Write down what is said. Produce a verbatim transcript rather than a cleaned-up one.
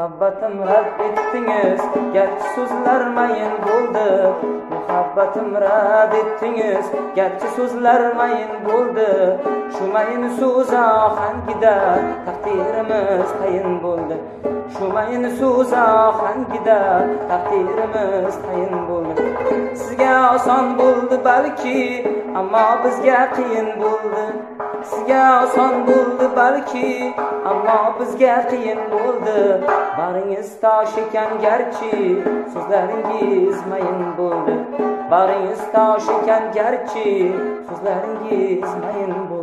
Muhabbatim rad etdingiz, garchi so'zlar mayin bo'ldi. Muhabbatim rad etdingiz, garchi so'zlar mayin bo'ldi. Shu mayin so'z ohangida taqdirimiz tayin bo'ldi. Shu mayin so'z ohangida taqdirimiz tayin bo'ldi. Sizga oson bo'ldi balki, ammo bizga qiyin bo'ldi. Sizga oson bo'ldi balki, ammo bizga qiyin bo'ldi. Baringiz tosh ekan garchi, so'zlaringiz mayin bo'ldi. Baringiz tosh ekan garchi, so'zlaringiz mayin bo'ldi.